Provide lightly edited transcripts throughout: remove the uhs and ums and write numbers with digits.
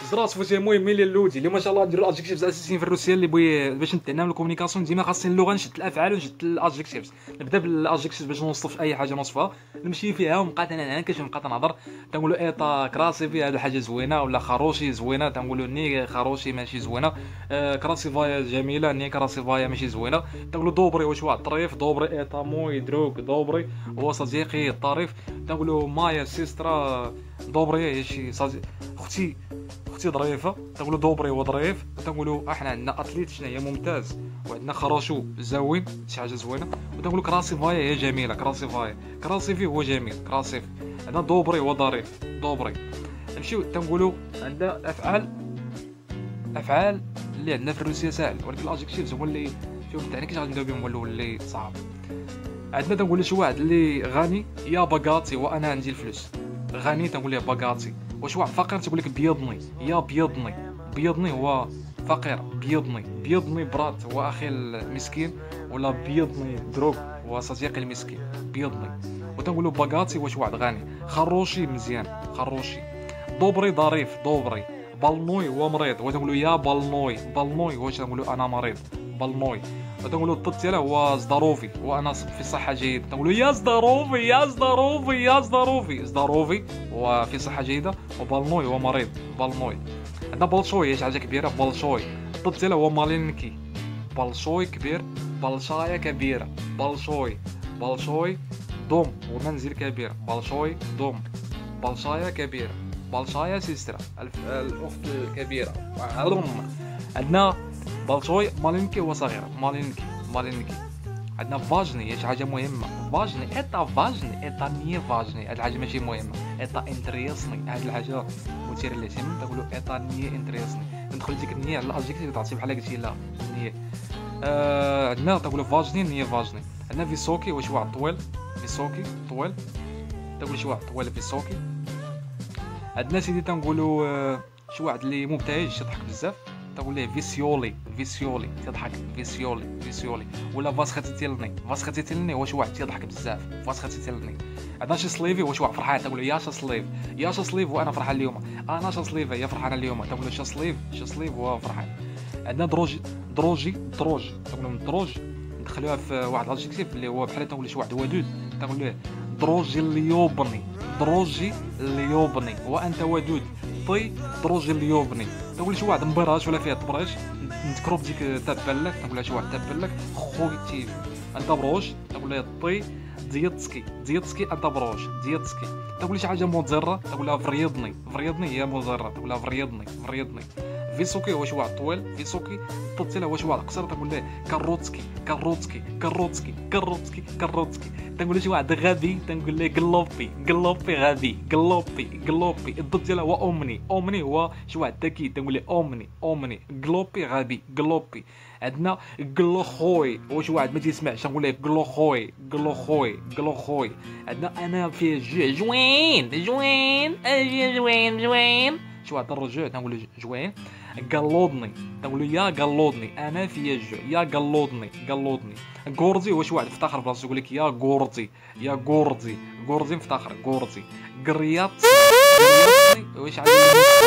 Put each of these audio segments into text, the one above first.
زراس فوتي المهم ملي اللودي اللي ما شاء الله نديرو الادجيكتيفز اساسيين في الروسيه اللي بغي باش نتعلم الكومونيكاسيون ديما خاصني اللغه نشد الافعال ونشد الادجيكتيفز. نبدا بالادجيكتيفز باش نوصف اي حاجه نوصفها، نمشي فيها ونبقى انا كاش نبقى تنهضر. تنقولوا ايطا كراسي فيها هذه حاجه زوينه، ولا خروشي زوينه تنقولوا ني خروشي ماشي زوينه. كراسي فايا جميله، ني كراسي فايا ماشي زوينه. تنقولوا دوبري واش واحد طريف، دوبري ايطا موي دروك دوبري هو صديقي الطريف. تنقولوا مايا سيسترا دوبري هي شي اختي ظريفه. تنقولوا دوبري وظريف. تنقولوا احنا عندنا اتليت شنو هي ممتاز، وعندنا خراشو زوين شي حاجه زوينه. وتنقولوا كراسي فايا هي جميله، كراسي فايا كراسي فيه هو جميل كراسي. عندنا دوبري وظريف دوبري. نمشيو تنقولوا عندنا افعال اللي عندنا في الروسيه ساهل، ولكن الادجيكتيفز هو اللي شوف تاع كيفاش غادي نبداو بهم هو اللي صعب. عندنا تنقول شي واحد اللي غني يا باغاتي وانا عندي الفلوس. غني تنقول ليه باغاتي. واش واحد فقير تقول لك بيضني يا بيضني. بيضني هو فقير، بيضني برات هو اخي المسكين، ولا بيضني دروك هو صديقي المسكين بيضني. وتنقولوا باغاتي واش واحد غني. خروشي مزيان خروشي. دوبري ظريف دوبري. بالنوي هو مريض، وتنقولوا يا بالنوي واش تنقولوا انا مريض بالنوي. وتنقولوا الطتيله هو زداروفي وانا في صحه جيده. تنقولوا يا زداروفي هو في صحه جيده، وبالنوي هو مريض بالنوي. عندنا بلشوي هي حاجه كبيره بلشوي. الطتيله هو مالينكي. بلشوي كبير، بلشايه كبيره. بلشوي دوم ومنزل كبير. بلشوي دوم بلشايه كبيره. بلشايه سيسترا الاخت الكبيره. عندنا بلشوي مالينكي هو صغير مالينكي. عندنا فاجني هي شي حاجه مهمه. فاجني ايطا ني فاجني هاد الحاجه ماشي مهمه. ايطا انتريسني هاد الحاجه مثير للاهتمام. تقولوا ايطا ني انتريسني. ندخل ديك النيه على الادجيكتيف تعطي بحال قلتي لا نيه. عندنا تقولوا فاجني ني فاجني. عندنا فيسوكي واش واحد طويل. فيسوكي طويل تقول شي واحد طويل فيسوكي. عندنا سيدي تنقولوا شي واحد اللي مبتهج يضحك بزاف. تقول ليه فيسيولي تضحك فيسيولي. ولا فاسختيتيلني واش واحد يضحك بزاف فاسختيتيلني. عندنا شي سليفي واش واحد فرحان. تقول له يا سليف وانا فرحان اليوم. انا سليفه هي فرحانه اليوم. تقول له سليف هو فرحان. عندنا دروج تقول لهم دروج ندخلوها في واحد الادجيكتيف اللي هو بحال تقول شي واحد ودود. تقول له دروجي اللي يوبني وانت ودود. دروجي اللي يوبني. تقول شي واحد مبراش ولا فيها طبريش نذكروا بديك تابلك. تقول شي واحد تابلك خويتي انت بروش. تقول له ديتسكي انت بروش ديتسكي. تقول شي حاجه موزيرا. تقول لها فريضني هي موزيرا. تقول لها فريضني. فيسوكي هو شي واحد طويل فيسوكي. الطتيله هو شي واحد قصير. تقول له كاروتسكي. تنقول شي واحد غبي. تنقول له قلوبي غبي قلوبي. الضد ديالها هو اومني هو شي واحد ذكي. تنقول له اومني قلوبي غبي قلوبي. عندنا قلوخوي واش واحد ما تيسمعش. نقول له قلوخوي. عندنا انا فيه جوين شي واحد الرجوع. تنقول له جوين. قلودني. تنقول له يا قلودني انا فيا الجوع يا قلودني. غورزي واش واحد افتخر براسو. يقول لك يا غورزي مفتخر غورزي. قرياطني واش عاد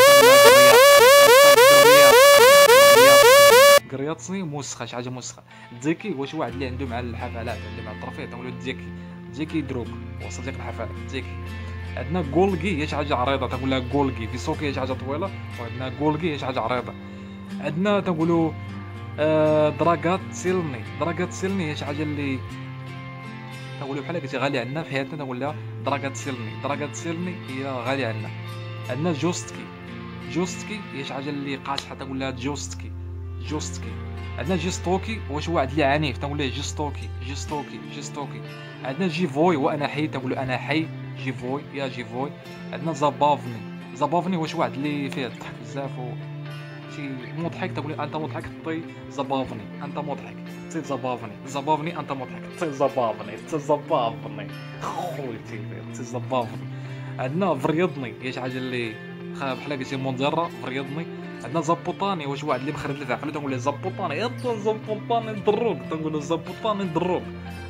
قرياطني موسخه شي حاجه موسخه. ديكي واش واحد اللي عنده مع الحفلات اللي مع الطرفيه. تنقولوا ديكي دروك هو صديق الحفلات ديكي. عندنا غولغي هي شي حاجه عريضه. تنقول لها غولغي. فيسوكي هي شي حاجه طويله. وعندنا غولغي هي شي حاجه عريضه. عندنا تنقولوا دراغات سيلني هي شي حاجه اللي تنقولوا بحال قلتي غاليه عندنا في حياتنا. تنقول لها دراغات سيلني هي غاليه عندنا. عندنا جوستكي هي شي حاجه اللي قاصحه. تنقول لها جوستكي. عندنا جيستوكي هو شي واحد اللي عنيف. تنقول ليه جيستوكي. عندنا جيفوي وانا حي. تنقول انا حي جيفوي يا جيفوي. عندنا زبافني هو شي واحد اللي فيه الضحك بزاف و شي مضحك. تقول انت مضحك زبافني انت مضحك زبافني انت مضحك زبافني خويتي زبافني. عندنا فريضني هي شي حاجه اللي بحال قلتي منظره فريضني. عندنا زبوطاني واش واحد اللي مخرد في عقلو. تنقول له زبوطاني دروك. تنقول له زبوطاني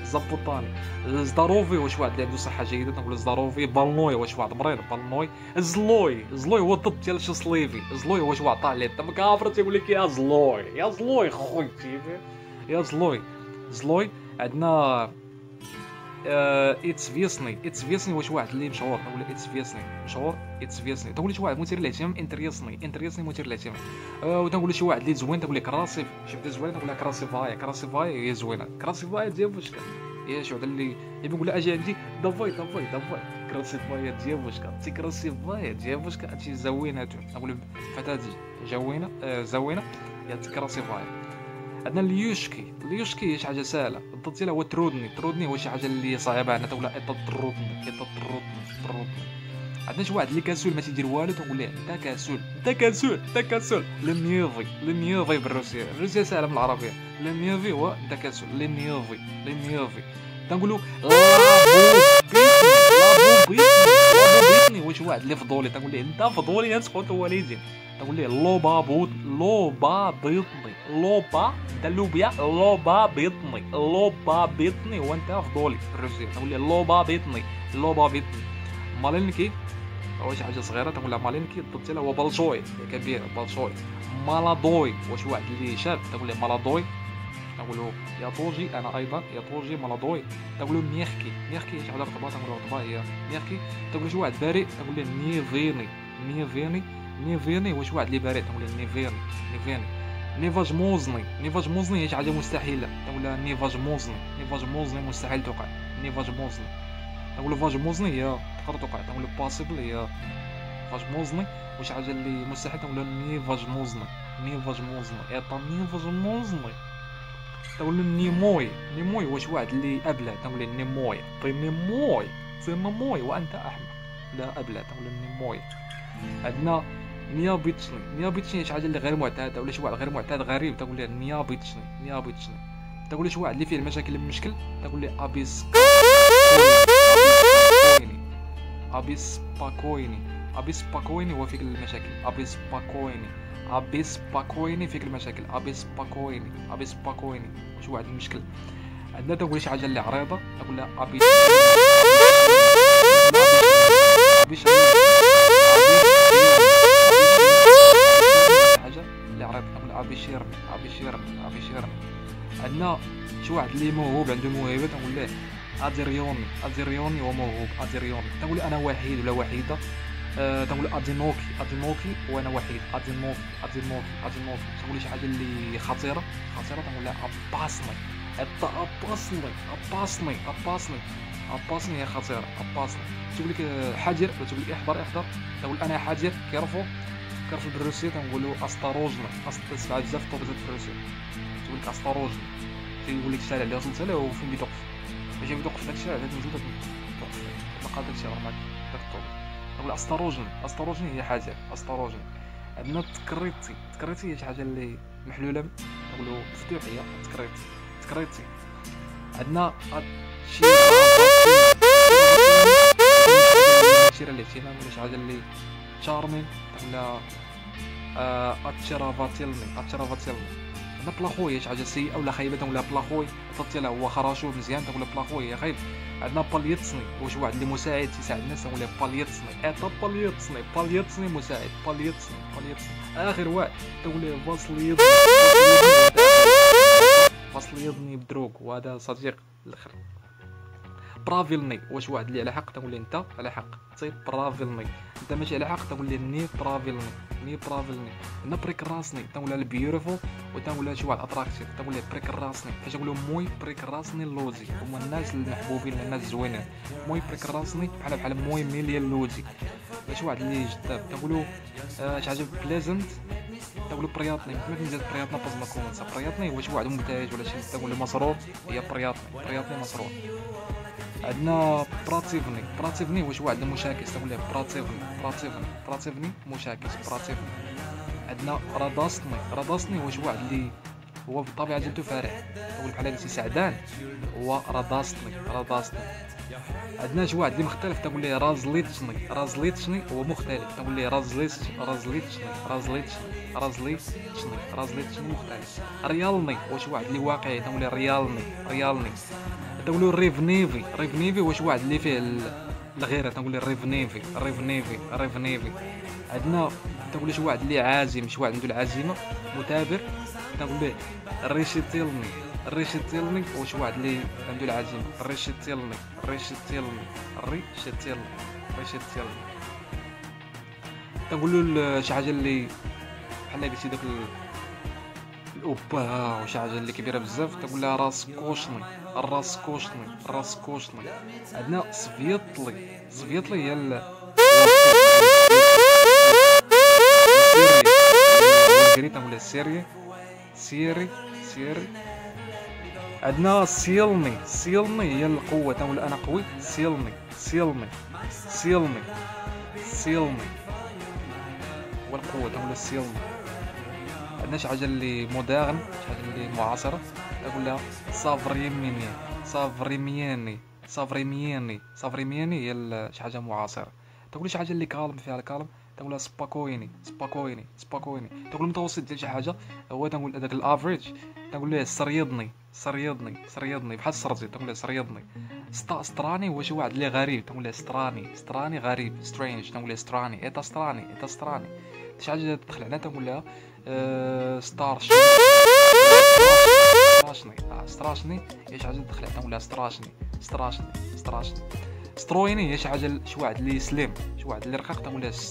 زابوطاني. زداروفي واش واحد اللي عنده صحه جيده تنقول زداروفي. بالنوي واش واحد مريض. بالنوي. زلوي هو الضد ديال شسليفي. زلوي واش واحد طالع ليه الدم كافر تيقول لك يا زلوي يا زلوي خويتي يا زلوي. عندنا اتس فيسني واش واحد اللي مشهور ولا اتس فيسني مشهور. اتس فيسني تقول شي واحد مثير للاهتمام. انتريسني مثير للاهتمام. وتنقول شي واحد اللي زوين تقول لك كراسيف. شي بدا زوين تقول لك كراسيفاي هي زوينه. كراسيفاي ديال واش كان هي شي وحده اللي يقول لها اجي عندي دافاي كراسيفاي ديال واش كان تي كراسيفاي ديال واش كان شي زوينه نقول فتاه زوينه يا كراسيفاي. عندنا اليوشكي هي شي حاجه سهله. الضد ديالها هو ترودني هو شي حاجه اللي صعيبه عندنا تقول ايطا ترودني. عندنا شي واحد اللي كاسول ما تيدير والو تنقول ليه انت كاسول. لنيوفي بالروسيه سهله من العربيه. لنيوفي هو انت كاسول. لنيوفي تنقولوا لابوبيتني واش واحد اللي فضولي تنقول ليه انت فضولي تسقط والدين. تقول ليه لوبا بيطني وانت فضولي بالروسيه تقول ليه لوبا بيطني. مالينكي هو شي حاجه صغيره تقول لها مالينكي. الضد ديالها هو بالشوي كبير. مالادوي واش واحد اللي شاب تقول ليه مالادوي. نقولوا يا طوجي انا ايضا يا طوجي مالادوي. تقولوا ميركي شي حاجه رطبه تنقولوا رطبه هي ميركي. تقول شي واحد بريء تقول ليه نيفيني واش واحد اللي بريء تقول ليه نيفيني. نيفاجموزني هي شي حاجه مستحيله تقول لها نيفاجموزني مستحيل توقع. نيفاجموزني تقول فاجموزني هي تقدر توقع. تقول باسيبل هي فاجموزني واش حاجه اللي مستحيل تقول نيفاجموزني ايطا نيفاجموزني. تقول نيموي واش واحد اللي ابلع تقول نيموي وانت احمق لا ابلع تقول نيموي. عندنا نيابيتشني شي حاجه اللي غير معتاده ولا شي واحد غير معتاد غريب تقول ليه نيابيتشني. تقول شي واحد اللي فيه المشاكل المشكل تقول ليه ابيسباكويني هو فيك المشاكل. ابيسباكويني فيك المشاكل. ابيسباكويني واش واحد المشكل. عندنا تقول شي حاجه اللي عريضه تقول لها حاجه اللي عريضه تقول ابيشير. عندنا شي واحد اللي موهوب عنده موهبه تقول له اديريوني وموهوب. تقول انا وحيد ولا وحيده تقول ادينوكي وانا وحيد. ادينوكي تقول شي حاجه اللي خطيره تقول لها اباسني هي خطيره. تقول لك حاجر تقول لك احضر تقول انا حاجر كيرفو بالروسيه تنقولوا استروجنا. تسمع بزاف طوبزات في الروسيه تقول لك استروجنا. تيقول لك الشارع اللي وصلت له وفين بيتوقف باش يوقف في الشارع لازم تنزل توقف تلقى داك الشيء معاك داك الطوب. تقول استروجني هي حاجه استروجني. عندنا تكريتي هي شي حاجه اللي محلوله نقولوا مفتوحيه. تكريتي عندنا شيرا اللي شينا ولا شي حاجه اللي تشارمين ولا اتشرافاتيلني. عندنا بلاخوي شي حاجه سيئه ولا خايبه ولا بلاخوي تطيلا هو خراشو مزيان تقول بلاخوي هي خايب. عندنا باليتسني واش واحد اللي مساعد تيساعد الناس ولا باليتسني مساعد. اخر واحد تقول فاصليضني بدروك وهذا صديق الاخر. برافيلني واش واحد اللي على حق تقول لي انت على حق. طيب برافيلني انت ماشي على حق تقول لي ني برافيلني. انا بريكراسني تقول لها بيوتيفول وتقول لها شي واحد اتراكتيف تقول لها بريكراسني. فاش نقولوا موي بريكراسني لوزي هما الناس المحبوبين الناس الزوينين. موي بريكراسني بحال موي ميليا لوزي. شي واحد اللي جذاب تقولوا شي حاجه بليزنت تقولوا برياطني. ممكن نزيد برياطنا باز ما كونسا برياطني واش واحد مبتهج ولا شي تقول مسرور هي برياطني مسرور. عندنا براتيفني واش واحد مشاكس تقول له براتيفني مشاكس. عندنا راداسني واش واحد اللي هو بالطبيعه ديالو فرح تقول بحال هذا سعدان هو راداسني. عندنا شي واحد اللي مختلف تقول ليه رازليتشني هو مختلف تقول ليه رازليتشني مختلف. ريالني واش واحد اللي واقعي تقول ليه ريالني. تنقولوا ريفنيفي. ريفنيفي واش واحد اللي فيه الغيره، تنقول ريفنيفي ريفنيفي ريفنيفي. عندنا تنقول شي واحد اللي عازم، شي واحد عنده العزيمه مثابر، تنقول له ريشيتيلني ريشيتيلني. وشي واحد اللي عنده العزيمه ريشيتيلني ريشيتيلني ريشيتيلني ريشيتيلني. تنقول له شي حاجه اللي بحال قلتي داك الاوبا، وشي حاجه اللي كبيره بزاف تنقول لها راس كوشني الراس كوشني الراس كوشني. عندنا سفيطلي. سفيطلي هي السيري تنقول لها سيري سيري سيري. عندنا سيلني. سيلني هي القوه، تنقول انا قوي. سيلني سيلني سيلني سيلني والقوه تنقول سيلني. عندنا شي حاجه اللي مودرن، شي حاجه اللي معاصره، نقول لها سافريميني سافريمياني سافريمياني سافريمياني. هي شي حاجه معاصره. تقول شي حاجه اللي كالم فيها الكالم، تقول لها سباكويني سباكويني سباكويني. تقول المتوسط ديال شي حاجه هو تنقول هذاك الافريج، تنقول له سريضني سريضني سريضني بحال السرزي، تنقول له سريضني. ستراني هو شي واحد اللي غريب، تنقول له ستراني ستراني غريب سترينج، تنقول له ستراني ايتا ستراني ايتا ستراني. شي حاجه تدخل عليها تنقول لها ستارشني ستراشني ستراشني. هي شي حاجه تدخل عليها تنقول لها ستراشني ستراشني ستراشني. سترويني هي شي حاجه شي واحد اللي سليم، شي واحد اللي رقيق، تنقول لها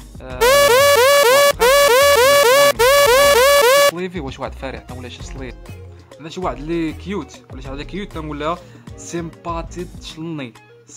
سليفي. واش واحد فارح تنقول لها شي سليف. عندنا شي واحد اللي كيوت ولا شي حاجه كيوت تنقول لها سيمباتيتشني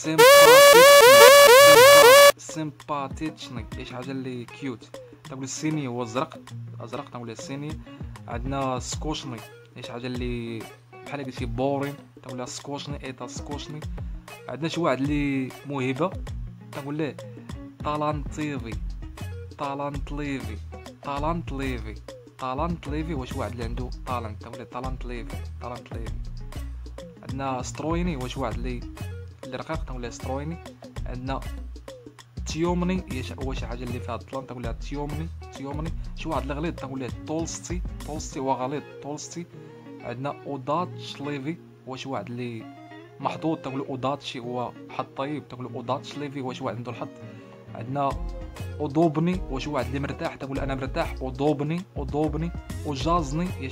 سيمباتيتشني. هي شي حاجه اللي كيوت. تنقول السيني هو الزرق ازرق، تنقول السيني. عندنا سكوشني هي شي حاجه اللي بحال قلتي بورين، تنقول لها سكوشني ايتا سكوشني. عندنا شي واحد اللي موهبه، تنقول له طالانتيفي طالانت ليفي طالانت ليفي طالانت ليفي. واش واحد اللي عنده طالنت، تنقول له طالانت ليفي طالانت ليفي. عندنا سترويني واش واحد اللي رقيق، تنقول له سترويني. عندنا تيومني هو شي حاجه اللي فيها الظلام، تنقول لها تيومني تيومني. شي واحد اللي غليظ تنقول له تولستي تولستي هو غليظ تولستي. عندنا اوداتش ليفي هو شي واحد اللي محظوظ، تنقول اوداتشي هو حظ طيب، تنقول اوداتش ليفي هو شي واحد عنده الحظ. عندنا اودوبني هو شي واحد اللي مرتاح، تنقول انا مرتاح اودوبني اودوبني. وجازني هي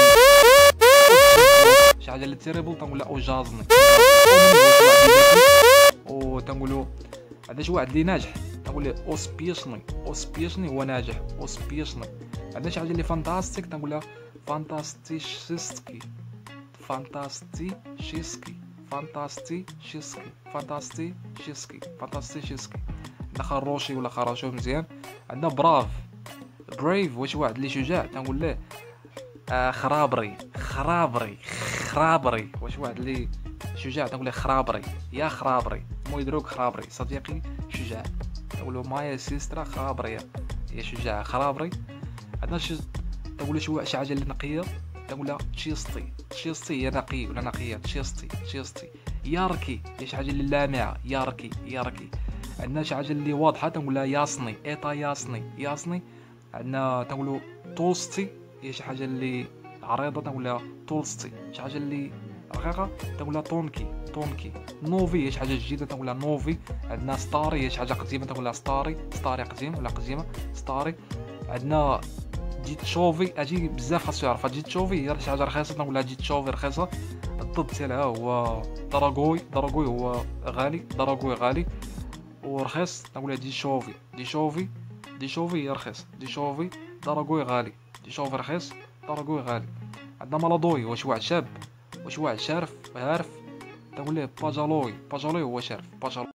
شي حاجه اللي تيريبل، تنقول لها اوجازني. وتنقولوا عندنا شي واحد اللي ناجح، تنقول له اوسبيشني اوسبيشني هو ناجح اوسبيشني. عندنا شي حاجه اللي فانتاستيك، تنقول لها فانتاستيشسكي فانتاستيشسكي فانتاستيشسكي فانتاستيشسكي فانتاستيشسكي. عندنا خروشي ولا خراشو مزيان. عندنا براف بريف واش واحد اللي شجاع، تنقول له خرابري خرابري خرابري. واش واحد اللي شجاع، تنقول له خرابري يا خرابري. مو يدروك خرابري صديقي شجاع، تقول له مايا سيسترا خرابري هي شجاع خرابري. عندنا تقول له شي حاجه اللي نقيه، تقول لها تشيستي تشيستي هي نقي ولا نقيه تشيستي تشيستي. ياركي هي شي حاجه اللي لامعه ياركي ياركي. عندنا شي حاجه اللي واضحه، تنقول لها ياسني ايتا ياسني ياسني. عندنا تنقولوا تولستي هي شي حاجه اللي عريضه، تنقول لها تولستي. شي حاجه اللي رقيقه تنقول لها طونكي طونكي. نوفي هي شي حاجه جديده، تنقول لها نوفي. عندنا ستاري هي شي حاجه قديمه، تنقول لها ستاري ستاري قديم ولا قديمه ستاري. عندنا جيت شوفي اجي بزاف خاصو يعرفها. جيت شوفي هي شي حاجه رخيصه، تنقول لها جيت شوفي رخيصه. الضد ديالها هو دراغوي. دراغوي هو غالي، دراغوي غالي ورخيص، تنقول لها دي شوفي دي شوفي دي شوفي هي رخيص دي شوفي. دراغوي غالي دي شوفي رخيص دراغوي غالي. عندنا مالادوي هو شي واحد شاب، واش واحد شارف عارف، تنقول ليه باجالوي باجالوي هو شارف باجالوي.